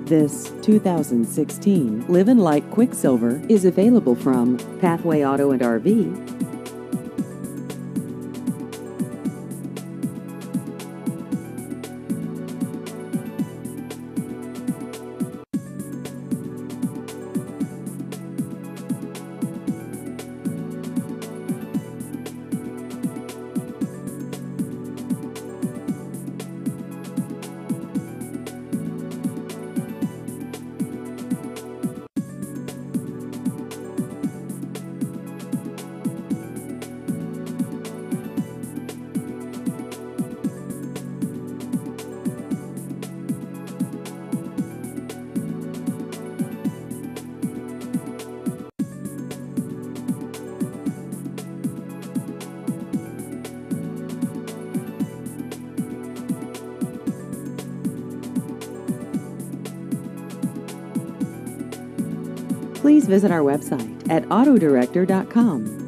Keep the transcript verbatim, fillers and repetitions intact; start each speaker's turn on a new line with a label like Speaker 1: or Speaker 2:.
Speaker 1: This two thousand sixteen Livin Lite Quicksilver is available from Pathway Auto and R V. Please visit our website at auto director dot com.